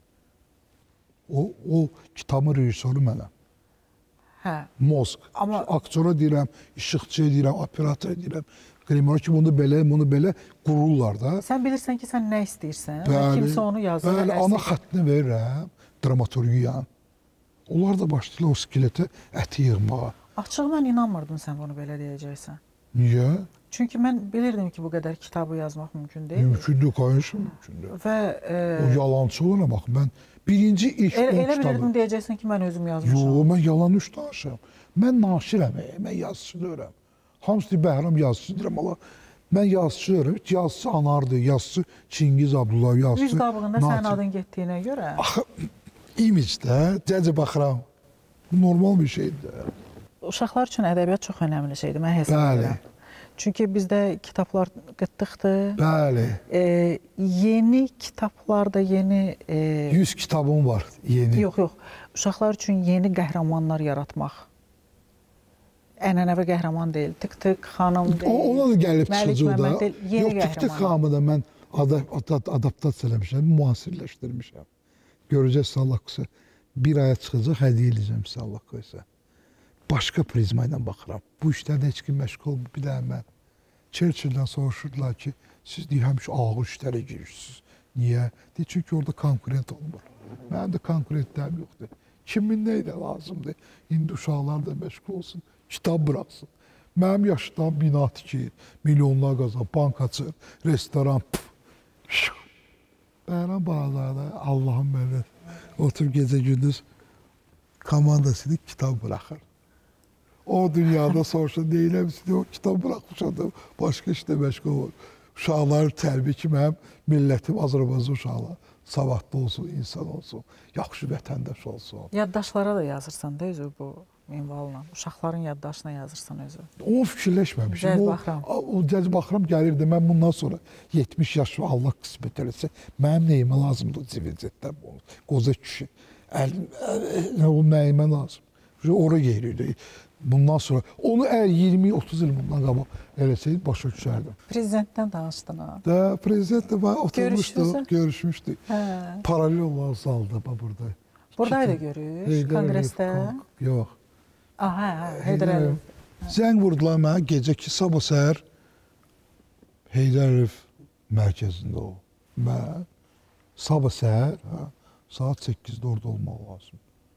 O, o kitabın rejissoru mənəm. Hə. Mozq. Amma Aktora deyirəm, işıqçı deyirəm, operator deyirəm. Qrimar ki, bunu belə, bunu belə qururlar da. sən bilirsən ki, sən nə istəyirsən. Və Bəli, kimsə onu yazır. bəli, əks ana etmir. xəttini verirəm, dramaturgiyan. Onlar da başlayırlar o skeletə əti yığmağa. Açıq mən inanmırdım sən bunu belə deyəcəksən. Niyə? Çünki mən bilirdim ki, bu qədər kitabı yazmaq mümkün deyil. Mümkündür, qayışı mümkündür. Və e, O yalancı olana bax, mən birinci ilk elə, on elə kitabı... bilirdim deyəcəksən ki, mən özüm yazmışam. Yox, mən yalan üç danışım. Mən naşirəm, mən yazıcı deyirəm. Hamısı deyir, Bəhram yazıcı deyirəm, amma mən yazıcı deyirəm. Yazıcı Anardır, yazıcı Çingiz Abdullah, yazıcı... Yüz qabığında sənin adın getdiyinə görə. Axı, imicdə, cəcə baxıram. Bu normal bir şeydir. Uşaqlar üçün ədəbiyyat çox önəmli şeydir, mən hesab Bəli. edirəm. Çünki bizdə kitablar qıtlıqdır. Bəli. E, yeni kitablarda yeni... E, yüz kitabım var, yeni. yox, yox. Uşaqlar üçün yeni qəhrəmanlar yaratmaq. Ənənəvi qəhrəman deyil, tık-tık xanım deyil. O, ona da gəlib Məlik çıxıcı da. Məmməd deyil, yeni Yox, tık-tık qəhrəman. xanımı da mən adap adap adaptasiya eləmişəm, müasirləşdirmişəm. Görəcəksiniz Allah qısa. Bir aya çıxacaq, hədiyyə edəcəm sizə Allah qoysa. Başqa prizma ilə baxıram. Bu işlərdə heç kim məşğul olmur. Bir də mən Churchill'dən soruşurdular ki, siz deyir, həmişə ağır işlərə girirsiniz. Niyə? Deyir, çünki orada konkurent olmur. Mənim də konkurentlərim yoxdur. Kimin nə ilə lazımdır? İndi uşaqlar da məşğul olsun, kitab buraxsın. Mənim yaşdan bina tikir, milyonlar qazan, bank açır, restoran. Bəhram bağlarda Allahın mənə otur gecə gündüz komandasını kitab buraxır. O dünyada soruşan deyiləm, o kitab buraxmış adam, başqa işlə məşğul olur. Uşaqları tərbiyə ki, mənim millətim Azərbaycan uşaqlar savadlı olsun, insan olsun, yaxşı vətəndaş olsun. Yaddaşlara da yazırsan da özü bu minvalla. Uşaqların yaddaşına yazırsan özü. Onu fikirləşməmişim. Cəz O, baxıram. o cəz baxıram gəlirdi. Mən bundan sonra yetmiş yaş Allah qismət eləsə, mənim nəyimə lazımdır o civilizətlər bu. Qoca kişi. Əl, əl, o nəyimə lazım. Ora geyirdi. Bundan sonra onu əgər iyirmi otuz il bundan qabaq eləsəydi başa düşərdim. Prezidentdən danışdın ha. Da prezidentlə mən oturmuşduq, görüşmüşdük. Hə. Paralel olan zalda burada. Buradaydı görüş, konqresdə. Yox. Aha, hə, Heydər Əliyev. Zəng vurdular mənə gecəki sabah səhər Heydər Əliyev mərkəzində o. Mən sabah səhər hə, saat səkkizdə orada olmaq lazım.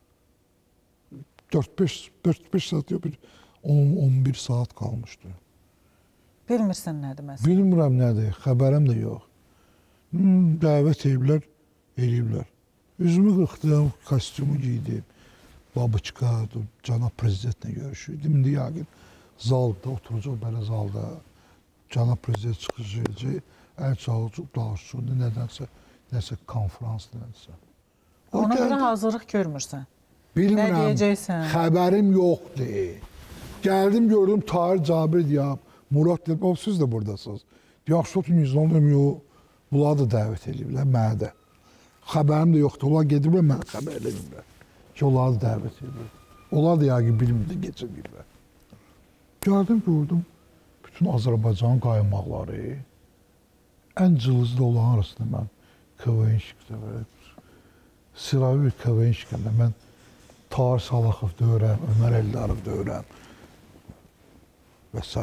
dörd beş saat yox, on on bir saat qalmışdı. Bilmirsən nədir məsələn? Bilmirəm nədir, xəbərim də yox. Hmm, dəvət ediblər, eləyiblər. Üzümü qıxdım, kostyumu giydim. Babuçka, cənab prezidentlə görüşürdüm. İndi yəqin zalda oturacaq belə zalda. cənab prezident çıxıcı, əl çalıcı danışıcı, nədənsə, nəsə konferans nədənsə. Ona görə hazırlıq görmürsən. Bilmirəm, Nə deyəcəksən? xəbərim yoxdur. Gəldim, gördüm, Tahir Cabir deyəm, Murad deyəm, o siz də buradasınız. Yaxşı otun yüzdən deyəm, yox, bunları da dəvət ediblər, mənə də. Xəbərim də yoxdur, onlar gediblər, mənə xəbər ediblər ki, onları da dəvət ediblər. Onlar da yəqin bilmirdi, geçiriblər. Gəldim, gördüm, bütün Azərbaycan qaymaqları, ən cılızda olan arasında mən Kıvayınşikdə və Sıravi Kıvayınşikdə mən Tahir Salaxov döyürəm, Ömər Eldarov döyürəm və s.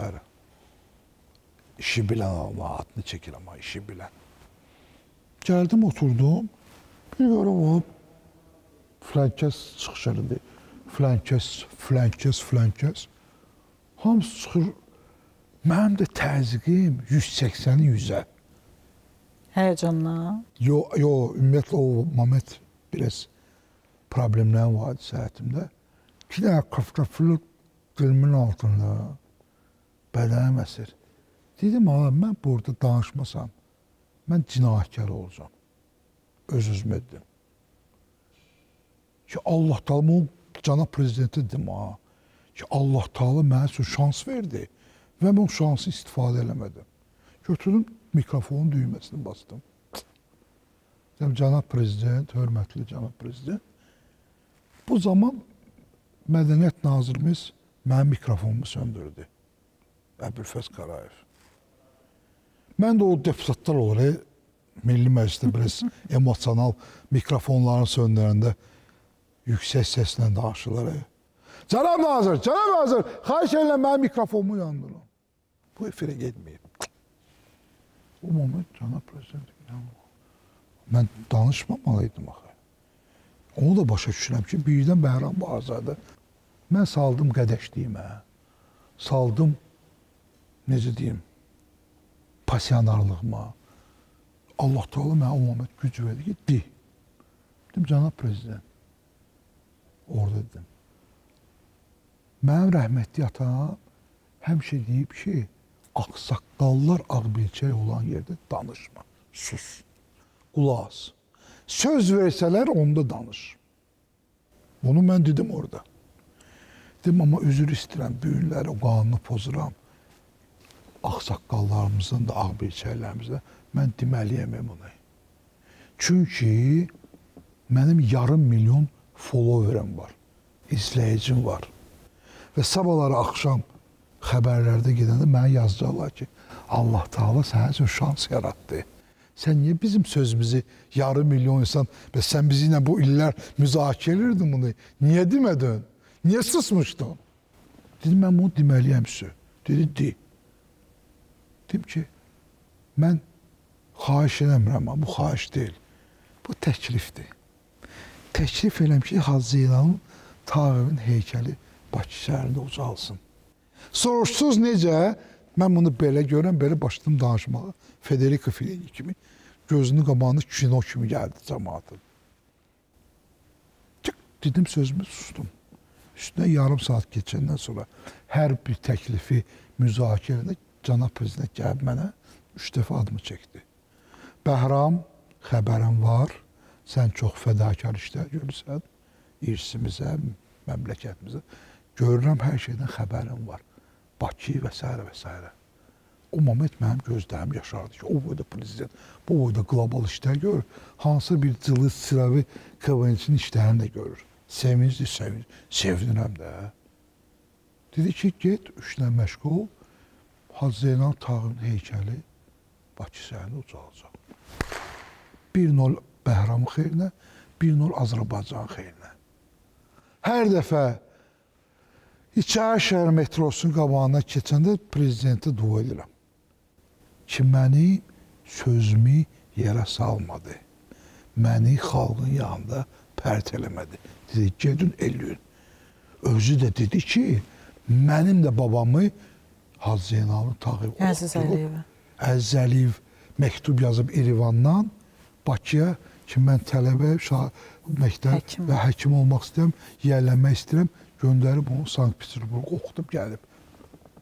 İşi bilən Allah, adını çəkir amma işi bilən. Gəldim, oturdum, bir görüm o filankəs çıxışırdı. Filankəs, filankəs, filankəs. Hamısı çıxır, mənim də təzyiqim yüz səksəni yüzə. Həyəcanla? Yo, yo, ümumiyyətlə o moment biraz problemlərim vardı səhətimdə. İki dənə qıfqıflıq dilimin altında bədənim əsir. Dedim, ala, mən burada danışmasam, mən cinayətkar olacağam. Öz-özümə dedim. Ki, Allah Taala, bunu cənab prezidenti dedim, ha. Ki, Allah Taala mənə üçün şans verdi və mən o şansı istifadə eləmədim. Götürdüm, mikrofonun düyməsini bastım. Dedim, cənab prezident, hörmətli cənab prezident, bu zaman Mədəniyyət Nazirimiz mənim mikrofonumu söndürdü. Əbülfəz Qarayev. Mən də o deputatlar olur, Milli Məclisdə biraz emosional mikrofonlarını söndürəndə yüksək səslə danışırlar. Cənab Nazir, cənab Nazir, xahiş edirəm mənim mikrofonumu yandırın. Bu efirə getməyib. O moment cənab prezident, mən danışmamalıydım axı. Onu da başa düşürəm ki, birdən Bəhram Bağırzadə mən saldım qədəşliyimə, saldım, necə deyim, pasiyanarlığıma. Allah Teala mənə o moment güc verdi ki, di. Dedim, cənab prezident, orada dedim. Mənim rəhmətli atam həmişə deyib ki, ağsaqqallar ağbilçək olan yerdə danışma, sus, qulaq as. Söz versələr, onda danış. Bunu mən dedim orada. Dedim, amma üzr istəyirəm, büyünləri, o qanunu pozuram. Ağsaqqallarımızın da, ağbilçəklərimizdə mən deməliyəm bunu. Çünki mənim yarım milyon followerim var, izləyicim var. Və sabahları axşam xəbərlərdə gedəndə mənə yazacaqlar ki, Allah Taala sənin üçün şans yaratdı. Sən niyə bizim sözümüzü yarım milyon insan və sən bizi ilə bu illər müzakirə edirdin bunu? Niyə demədin? Niyə susmuşdun? Dedim, mən bunu deməliyəm sizə. Dedi, de. Dedim ki, mən xahiş eləmirəm, bu xahiş deyil. Bu təklifdir. Təklif eləm ki, Hacı Zeynalın Tağıvın heykəli Bakı şəhərində ucalsın. Soruşsuz necə? Mən bunu belə görəm, belə başladım danışmağa. Federico Fellini kimi gözünün qabağında kino kimi gəldi cəmaatın. Çık, dedim sözümü sustum. Üstüne yarım saat keçəndən sonra hər bir təklifi müzakirədə cənab prezident gəlib mənə üç dəfə adımı çəkdi. Bəhram, xəbərim var, sən çox fədakar işlər görürsən, irsimizə, məmləkətimizə. Görürəm, hər şeydən xəbərim var. Bakı və s. və s. O moment mənim gözlərim yaşardı ki, o boyda prezident, bu boyda qlobal işlər görür. Hansı bir cılız, sıravi Kıvayınçinin işlərini də görür. Sevincli, sevinç, sevinirəm də. Dedi ki, get, üçlə məşğul ol, Hacı Zeynal Tağıvın heykəli Bakı şəhərində ucalacaq. bir nol Bəhramın xeyrinə, bir nol Azərbaycanın xeyrinə. Hər dəfə İçəri şəhər metrosunun qabağına keçəndə prezidenti dua edirəm. Ki, məni sözümü yerə salmadı. Məni xalqın yanında pərt eləmədi. Dedi, gedin elləyin. Özü də dedi ki, mənim də babamı Hacı Zeynalın Tağıvı Əziz Əliyevə. Əziz Əliyev məktub yazıb İrəvandan Bakıya ki, mən tələbə, məktəb həkim. Və həkim olmaq istəyirəm, yerlənmək istəyirəm. Göndərib onu Sankt-Peterburqa oxutub gəlib.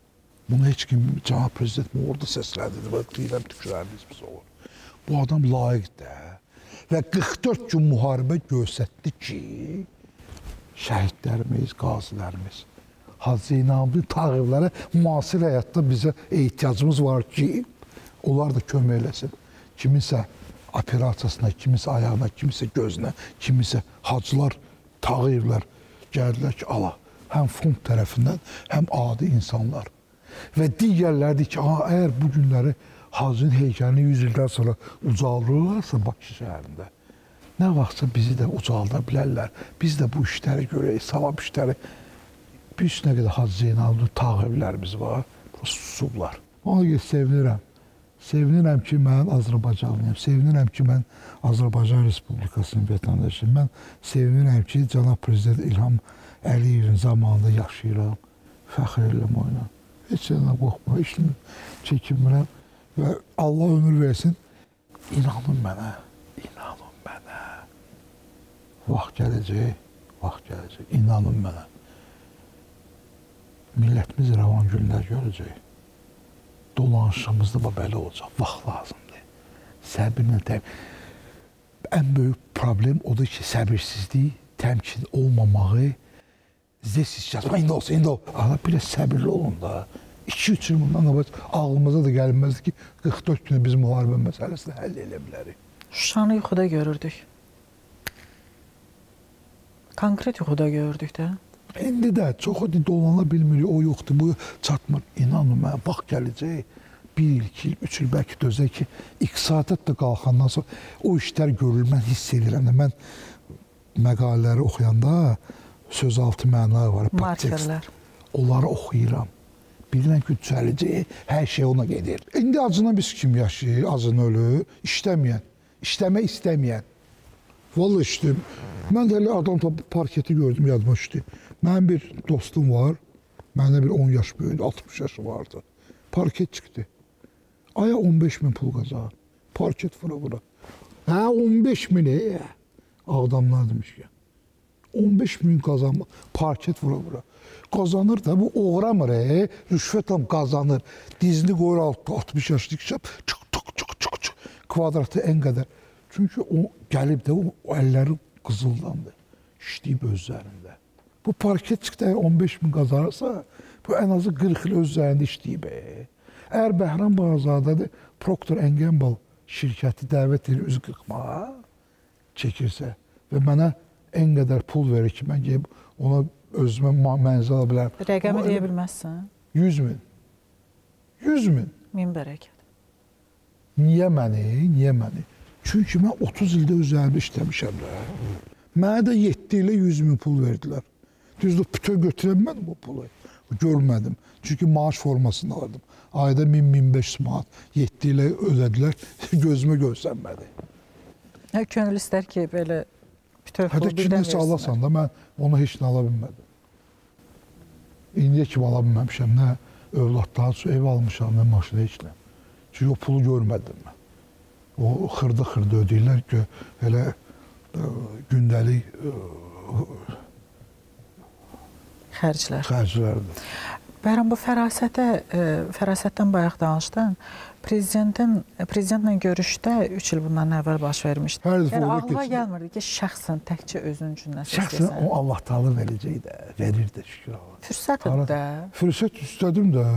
Bunu heç kim, cənab prezident orada səsləndirdi, bax, deyirəm, tükürəriniz biz olur. Bu adam layiqdir və qırx dörd gün müharibə göstərdi ki, şəhidlərimiz, qazilərimiz, Hacı Zeynalabdin Tağıyevlərə müasir həyatda bizə ehtiyacımız var ki, onlar da kömək eləsin. Kiminsə operasiyasına, kiminsə ayağına, kiminsə gözünə, kiminsə hacılar, Tağıyevlər gəldilər ki, ala, həm fond tərəfindən, həm adi insanlar. Və digərlərdir ki, əgər bu günləri Hacının heykəlini yüz ildən sonra ucaldırırlarsa Bakı şəhərində, nə vaxtsa bizi də ucalda bilərlər. Biz də bu işləri görək, savab işləri. Bir üstünə qədər Hacı Zeynalabdin Tağıyevlərimiz var, susublar. Ona görə sevinirəm. Sevinirəm ki, mən Azərbaycanlıyam. Sevinirəm ki, mən Azərbaycan Respublikasının vətəndaşıyım. Mən sevinirəm ki, cənab prezident İlham Əliyevin zamanında yaşayıram. Fəxr edirəm oyuna. Heç yerdən qorxma, işimi çəkinmirəm. Və Allah ömür versin. İnanın mənə, inanın mənə. Vaxt gələcək, vaxt gələcək. İnanın mənə. Millətimiz rəvan günlər görəcək. Dolanışımızda belə olacaq. Vaxt lazımdır. Səbirlə təmin. Ən böyük problem odur ki, səbirsizlik, təmkin olmamağı, zdесь сейчас, indi olsa, indi olsa. Ana, bir səbirli olun da. iki üç il bundan qabaq ağlımıza da gəlməzdi ki, qırx dörd günə biz müharibə məsələsini həll edə bilərik. Şuşanı yuxuda görürdük. Konkret yuxuda görürdük də. İndi də çox dolana bilmirik, o yoxdur, bu çatmır. İnanın mənə, vaxt gələcək, bir il, iki il, üç il, bəlkə dözək ki, iqtisadiyyat da qalxandan sonra o işlər görülür, mən hiss edirəm. Mən məqalələri oxuyanda sözaltı mənaları var, markerlər. Onları oxuyuram. Bilirəm ki, düzələcək, hər şey ona gedir. İndi acından biz kim yaşayır, acını ölür, işləməyən, işləmək istəməyən. Vallahi işləyim. Mən də elə adam parketi gördüm, yadıma düşdü. Mənim bir dostum var, məndən bir on yaş böyüdü, altmış yaşı vardı. Parket çıxdı. Aya on beş min pul qazanır. Parket vura vura. Hə, on beş min, e, adamlar demiş ki. on beş min qazanma, parket vura vura. Qazanır da, bu uğramır, e, rüşvətlə qazanır. Dizini qoyur altmış yaşlı kişi, çık çık çık çık çık, kvadratı en qədər. Çünki o gəlib də, o əlləri qızıldandı, işləyib özlərində. Bu parket çıxdı, on beş min qazanırsa, bu ən azı qırx il özlərində işləyib. E. Əgər Bəhram Bağzadədir, Procter and Gamble şirkəti dəvət edir üz qırxmağa çəkirsə və mənə en qədər pul verir ki, mən gəlib ona özümə mənzil ala bilərəm. Rəqəmi deyə bilməzsən? yüz min. yüz min. Min bərəkət. Niyə məni? Niyə məni? Çünki mən otuz ildə üzərində işləmişəm də. Mənə də yeddi ilə yüz min pul verdilər. Düzdür, bütöv götürəmədim bu pulu. Görmədim. Çünki maaş formasını alırdım. Ayda min min beş yüz manat yeddi ilə ödədilər. Gözümə görsənmədi. Hə, könül istər ki, belə bütöv pul birdən versinlər. Alasan da mən onu heç nə ala bilmədim. İndiyə kimi ala bilməmişəm. Nə övladdan sonra ev almışam, nə maşına heç nə. Çünki o pulu görmədim mən. O xırda-xırda ödəyirlər ki, elə ə, gündəlik ə, xərclər. Xərclərdir. Bəhram, bu fərasətə, ə, fərasətdən bayaq danışdın. Prezidentin, prezidentlə görüşdə üç il bundan əvvəl baş vermişdi. Hər yəni ağla gəlmirdi ki, şəxsən təkcə özün üçün nəsə istəsən. Şəxsən o Allah Taala verəcək də, verir də şükür Allah. Fürsətdir də. Fürsət istədim də.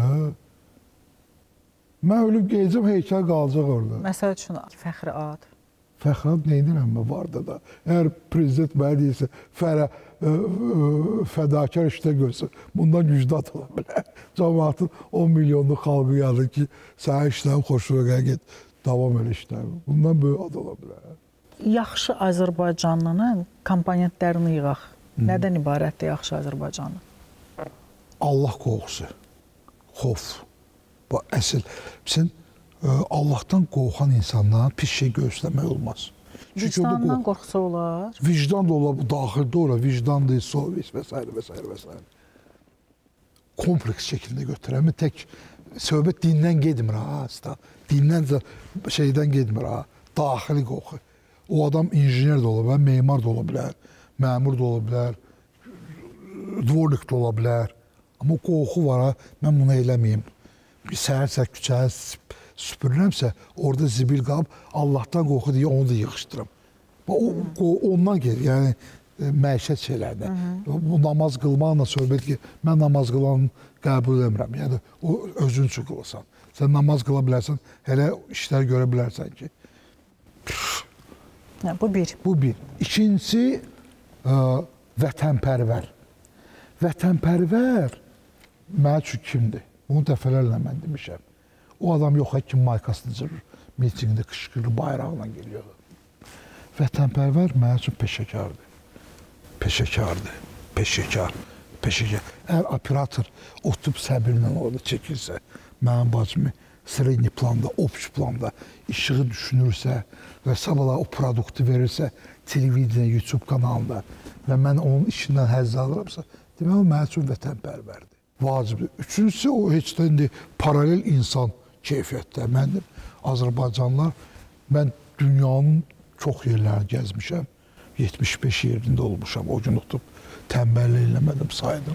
Mən ölüb gedəcəm, heykəl qalacaq orada. Məsəl üçün fəxri ad. Fəxri ad nə edirəm mən vardı da. Əgər prezident mənə deyirsə, fərə, ə, ə, fədakar işdə görsün, bundan güclü ad ola bilər. Cəmaatın on milyonluq xalqı yazır ki, sənin işlərin xoşuna get, davam elə işlərin. Bundan böyük ad ola bilər. Yaxşı Azərbaycanlının komponentlərini yığaq. Hmm. Nədən ibarətdir yaxşı Azərbaycanlı? Allah qorxusu, xof. Bu əsl, sən Allahdan qorxan insandan pis şey göstərmək olmaz. Vicdandan qorxusu olar. Vicdan da olar, daxildə olar, vicdandır, sovis və s. və s. və s. Kompleks şəkildə götürəm. Tək söhbət dindən getmir ha, dindən şeydən getmir ha, daxili qorxu. O adam injiner də ola bilər, memar da ola bilər, məmur da ola bilər, dvornik da ola bilər. Amma qorxu var ha, mən bunu eləməyim. səhər-səhər küçəyə süpürürəmsə, orada zibil qalıb, Allahdan qorxu deyə onu da yığışdırım. O, o ondan gelir, yəni məişət şeylərdə. Bu namaz qılmaqla söhbət ki, mən namaz qılanı qəbul edirəm. Yəni o özün üçün qılırsan. Sən namaz qıla bilərsən, elə işlər görə bilərsən ki. Bu bir. Bu bir. İkincisi, ə, vətənpərvər. Vətənpərvər mənim üçün kimdir? Bunu dəfələrlə mən demişəm. O adam yox, kim maykasını cırır, mitingdə qışqırır, bayraqla geliyor. Vətənpərvər mənim üçün peşəkardır. Peşəkardır, peşəkar, peşəkar. Əgər operator oturub səbirlə orada çəkirsə, mənim bacımı sredni planda, opç planda işığı düşünürsə və sabahla o produktu verirsə, televiziya, YouTube kanalında və mən onun işindən həzz alıramsa, demək o mənim üçün vətənpərvərdir. Vacibdir. Üçüncüsü, o heç də indi paralel insan keyfiyyətdə. Mənim Azərbaycanlar, mən dünyanın çox yerlərini gəzmişəm. yetmiş beş yerində olmuşam. O gün oturub tənbəllik eləmədim, saydım.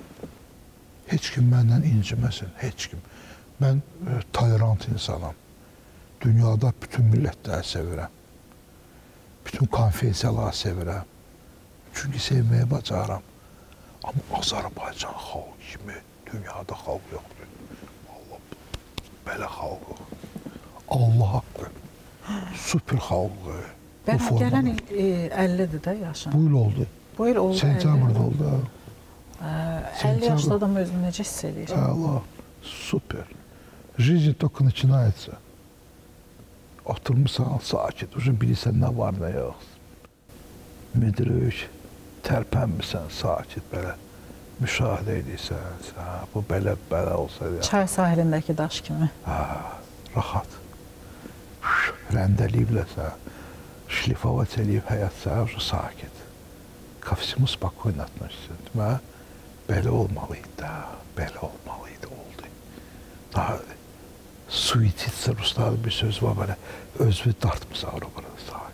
Heç kim məndən inciməsin, heç kim. Mən e, tolerant insanam. Dünyada bütün millətləri sevirəm. Bütün konfessiyaları sevirəm. Çünki sevməyə bacaram. Amma Azərbaycan xalq kimi dünyada xalq yoxdur. Allah, belə xalq. Allah haqqı. Super xalqı. Ben gələn il əllidir də yaşım. Bu il oldu. Bu il oldu. Sentyabrda oldu. əlli yaşlı adam özünü necə hiss edir? Allah, super. Жизнь только начинается. Oturmuşsan sakit, уже bilirsən nə var, nə yox. Müdürük, tərpənmirsən, sakit belə müşahidə edirsən. Bu belə, belə olsa. Çay sahilindəki daş kimi. Ha, rahat. Rəndəliyibləsən. Шлифовать eləyib həyat səhər sakit. Kafesimi spokojno atmışsın. Və belə olmalıydı da, belə olmalıydı, oldu. Daha suititsə Ruslarda bir söz var, belə özünü dartmısan oraya.